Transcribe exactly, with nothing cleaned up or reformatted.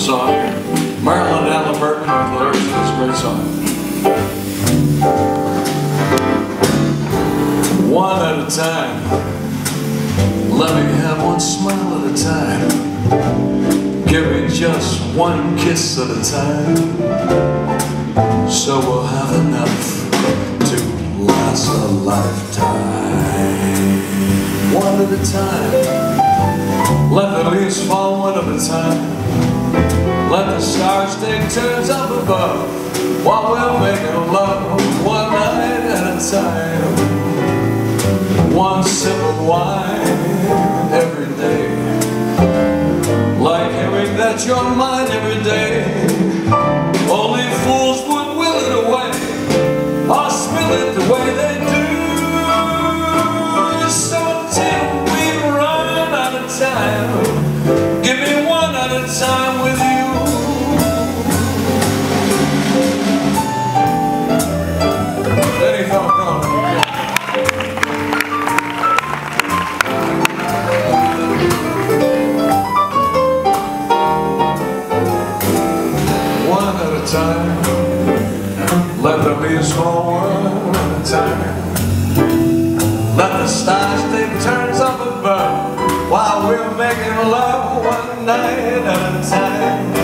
song. Marilyn Allen Bergman with lyrics to this great song. One at a time. Let me have one smile at a time. Give me just one kiss at a time. So we'll have enough to last a lifetime. One at a time. Let the leaves fall one at a time. Let the stars take turns up above while we're making love one night at a time. One sip of wine every day, like hearing that you're mine every day. Only fools would will it away or spill it the way they do. So until we run out of time, give me one at a time with you. Any fellow going? One at a time. Let the leaves fall one at a time. Let the stars take turns up above while we're making love one night at a time.